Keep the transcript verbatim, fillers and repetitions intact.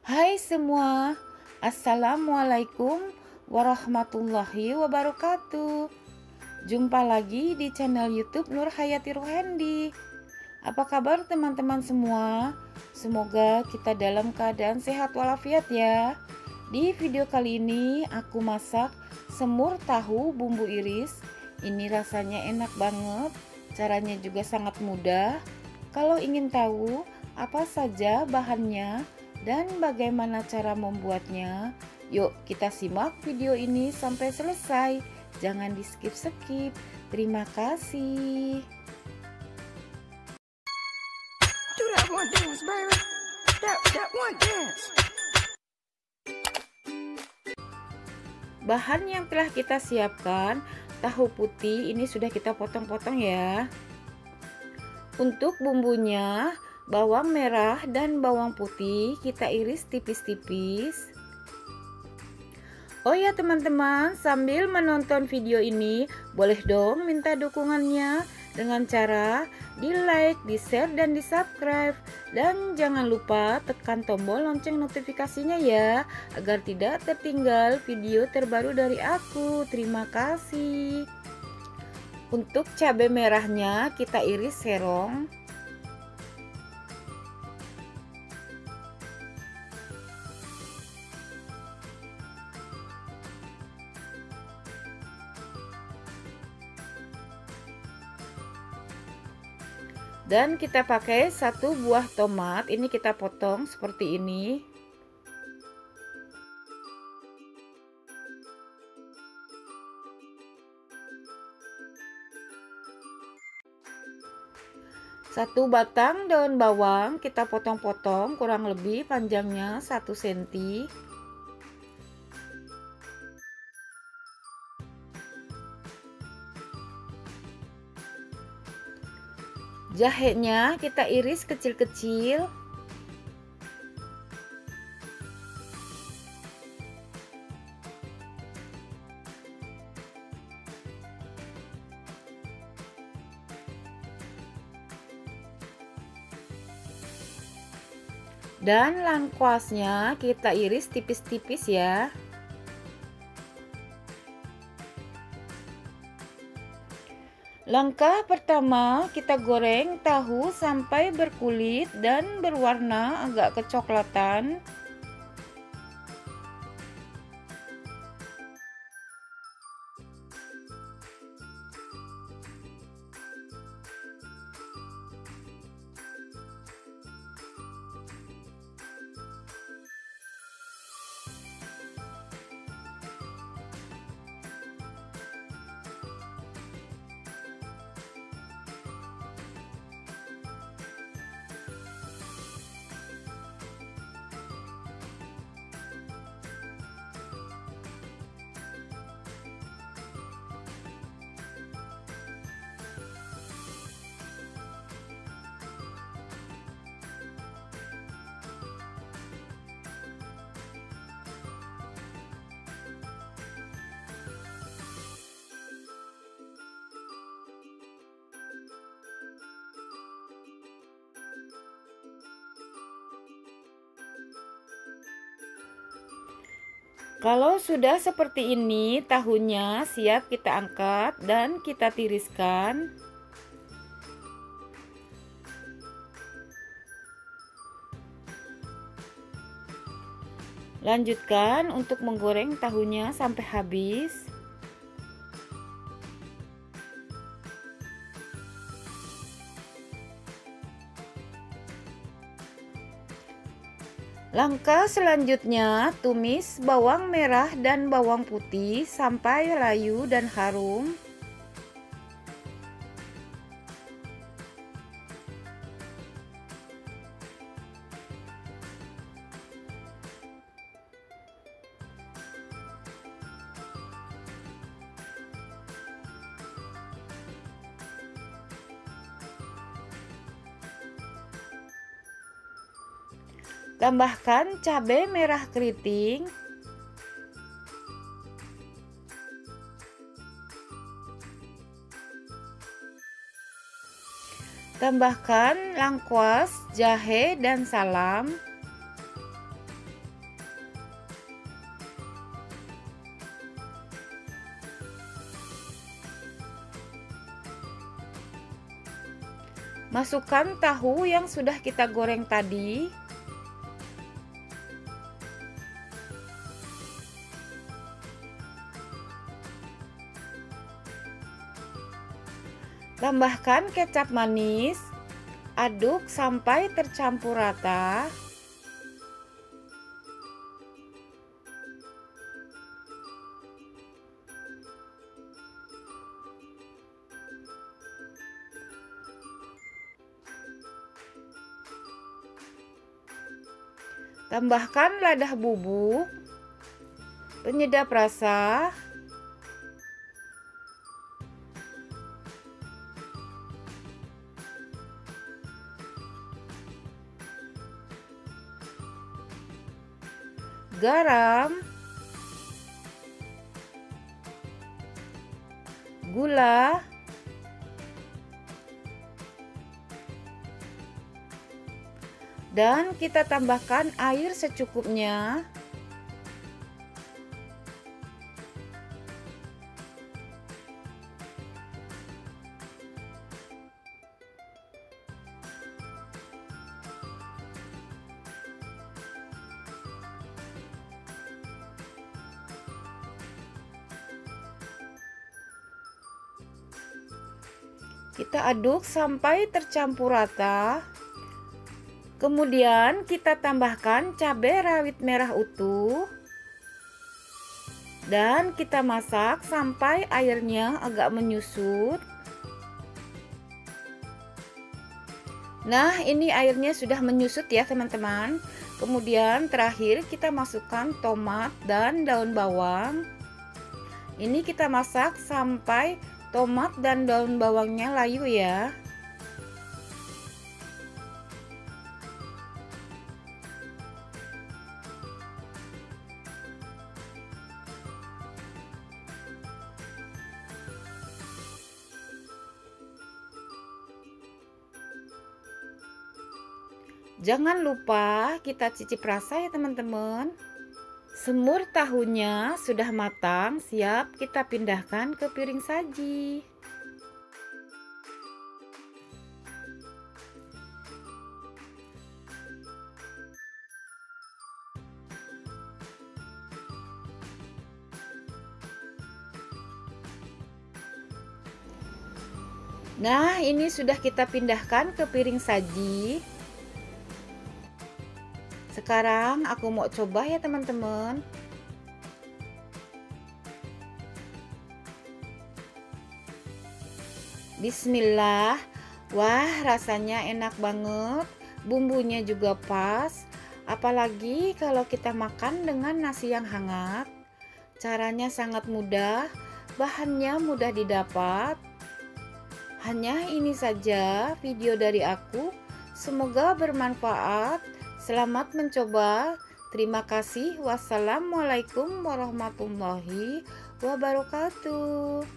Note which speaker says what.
Speaker 1: Hai semua, Assalamualaikum warahmatullahi wabarakatuh. Jumpa lagi di channel YouTube Nur Hayati Ruhendi. Apa kabar teman-teman semua? Semoga kita dalam keadaan sehat walafiat ya. Di video kali ini aku masak semur tahu bumbu iris. Ini rasanya enak banget, caranya juga sangat mudah. Kalau ingin tahu apa saja bahannya dan bagaimana cara membuatnya, yuk kita simak video ini sampai selesai. Jangan di skip-skip. Terima kasih.
Speaker 2: Do that one dance, baby. That, that one dance.
Speaker 1: Bahan yang telah kita siapkan, tahu putih ini sudah kita potong-potong ya. Untuk bumbunya, bawang merah dan bawang putih kita iris tipis-tipis. Oh ya teman-teman, sambil menonton video ini boleh dong minta dukungannya dengan cara di like, di share, dan di subscribe. Dan jangan lupa tekan tombol lonceng notifikasinya ya, agar tidak tertinggal video terbaru dari aku. Terima kasih. Untuk cabai merahnya kita iris serong. Dan kita pakai satu buah tomat, ini kita potong seperti ini. Satu batang daun bawang kita potong-potong, kurang lebih panjangnya satu sentimeter. Jahenya kita iris kecil-kecil. Dan lengkuasnya kita iris tipis-tipis ya. Langkah pertama, kita goreng tahu sampai berkulit dan berwarna agak kecoklatan. Kalau sudah seperti ini, tahunya siap kita angkat dan kita tiriskan. Lanjutkan untuk menggoreng tahunya sampai habis. Langkah selanjutnya, tumis bawang merah dan bawang putih sampai layu dan harum. Tambahkan cabai merah keriting. Tambahkan lengkuas, jahe, dan salam. Masukkan tahu yang sudah kita goreng tadi. Tambahkan kecap manis. Aduk sampai tercampur rata. Tambahkan lada bubuk, penyedap rasa, garam, gula, dan kita tambahkan air secukupnya. Kita aduk sampai tercampur rata. Kemudian kita tambahkan cabai rawit merah utuh. Dan kita masak sampai airnya agak menyusut. Nah, ini airnya sudah menyusut ya teman-teman. Kemudian terakhir kita masukkan tomat dan daun bawang. Ini kita masak sampai tomat dan daun bawangnya layu ya. Jangan lupa kita cicip rasa ya teman-teman. Semur tahunya sudah matang, siap kita pindahkan ke piring saji. Nah, ini sudah kita pindahkan ke piring saji. Sekarang aku mau coba ya teman-teman. Bismillah. Wah, rasanya enak banget. Bumbunya juga pas. Apalagi kalau kita makan dengan nasi yang hangat. Caranya sangat mudah. Bahannya mudah didapat. Hanya ini saja video dari aku. Semoga bermanfaat. Selamat mencoba. Terima kasih. Wassalamualaikum warahmatullahi wabarakatuh.